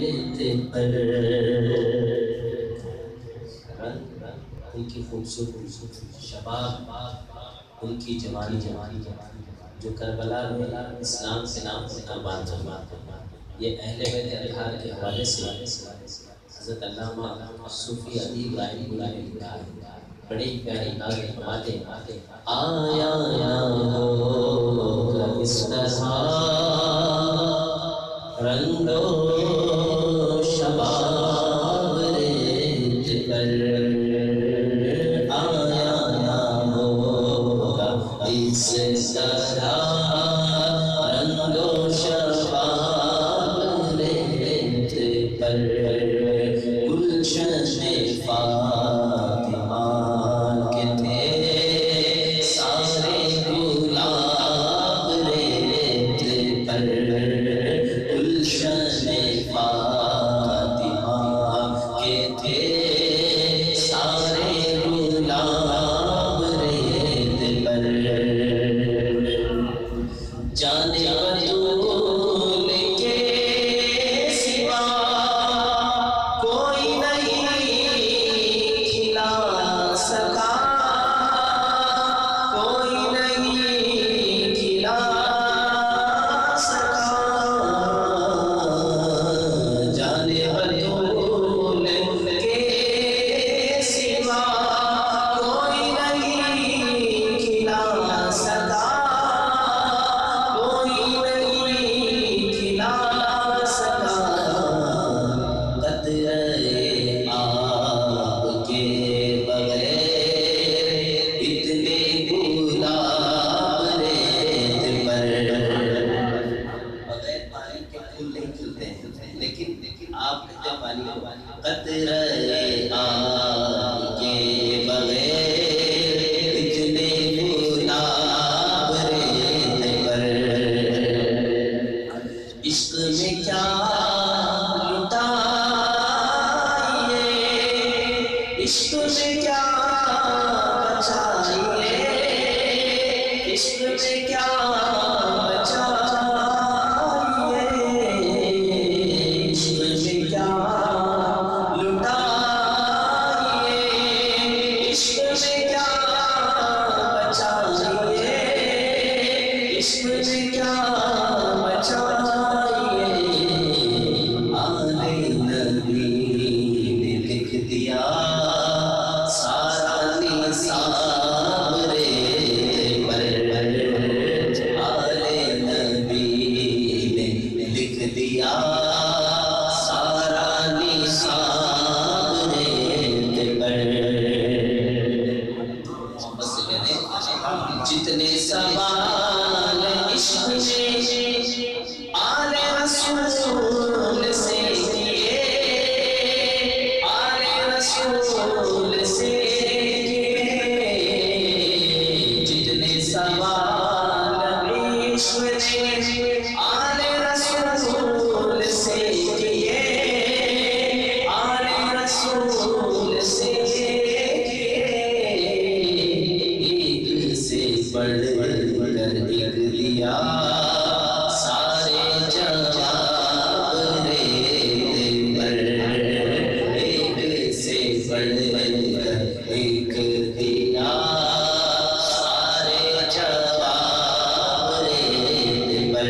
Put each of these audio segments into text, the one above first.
پر ان کی خوبصورتی شباب ان کی جوانی جو کربلا میں اسلام کے نام سے قربان ہوئی. یہ اہل بیت اطہار کے حوالے سے حضرت علامہ صوفی ادیب رائے نے لکھا ہے. بڑی پیاری ناز فرماتے ہیں آیا نہ ہوگا اس طرح رنگ و شباب ریت پر آیا نہ ہوگا اس طرح رنگ و شباب ریت پر گلشن فاطمہ کے تھے سارے گلاب ریت پر گلشن فاطمہ کے تھے سارے گلاب ریت پر جانے بطول کے سوا کوئی نہیں کھلا سکا کوئی نہیں کھلا سکا جانے بطول کے سوا کوئی نہیں کھلا سکا کوئی نہیں کھلا سکا قطرے آب کے بغیر اتنے گلاب ریت پر بغیر پانی کے پھول نہیں کھلتے ہیں لیکن آپ کہتے ہیں پانی قطرے آب کے بغیر اتنے گلاب ریت پر عشق میں کیا لٹائیے عشق میں کیا بچائیے عشق میں کیا بچائیے عشق میں کیا لٹائیے عشق میں کیا بچائیے عشق میں کیا بچائیے آل نبی نے لکھ دیا سارا نصاب ریت پر آل نبی نے لکھ دیا سارا نصاب ریت پر بس کہتے جتنے سوال عشق میں آل رسول سے کیے آل رسول سے کیے جتنے سوال عشق نے آل رسول سے کیے آل رسول سے کیے ایک سے بڑھ کر ایک دیا سارے جواب ریت پر ایک سے بڑھ کر ایک دیا سارے جواب ریت پر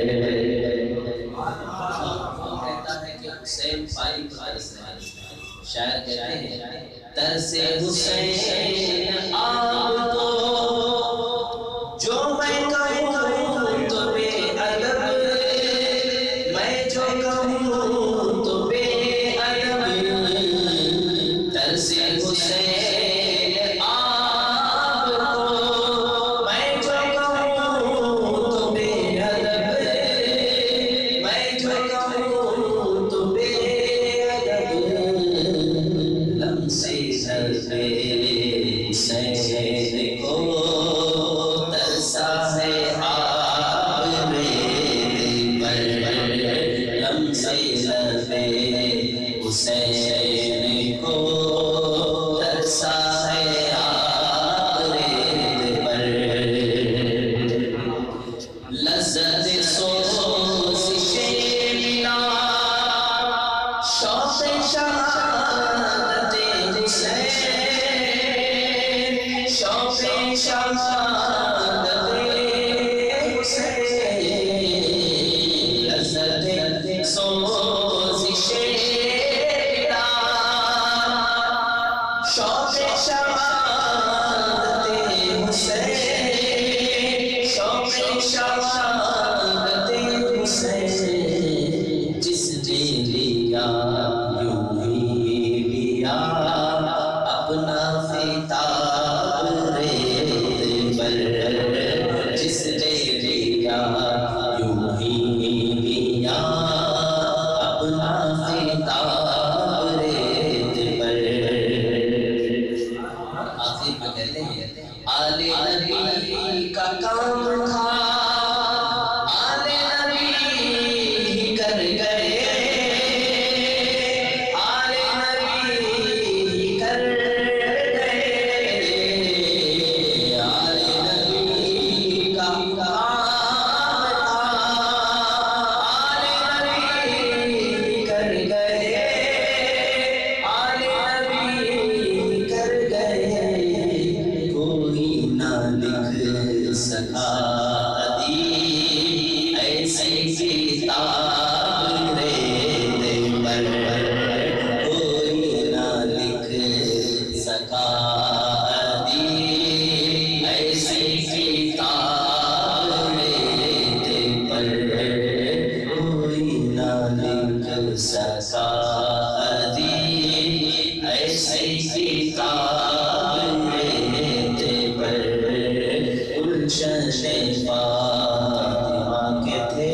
کہتا ہے کہ حسین پائی ترس رہے شاعر کہتے ہیں ترس حسین آپ کو جو میں کہوں تو بے ادب میں جو کہوں تو بے ادب ترس حسین آپ کو میں جو کہوں تو بے ادب میں جو کہوں تو بے ادب لمس حسین کو ترسا ہے آپ ریت پر لمس حسین کو ترسا ہے آپ ریت پر لذت سوزش ملا شہادت حسین، شوق شہادت حسین، لذت سوزش بیدار، شوق شہادت حسین، شوق شہادت حسین، جس نے لیا یوں ہی لیا اپنا خطاب ریت پر، جس نے لیا یوں ہی لیا اپنا خطاب ریت پر۔ آخر میں کہتے ہیں آل نبی کا کام تھا، آل نبی کر گئے، آل نبی کر گئے، آل نبی کا کام تھا، آل نبی کر گئے، آل نبی کر گئے، کوئی نہ لکھ سکا ادیب ایسی کتاب ریت پر، کوئی نہ لکھ سکا ادیب ایسی کتاب ریت پر، کوئی نہ لکھ سکا ادیب ایسی کتاب ریت پر۔ گلشن فاطمہ کے تھے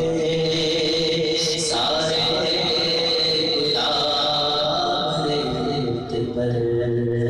سارے گلاب ریت پر۔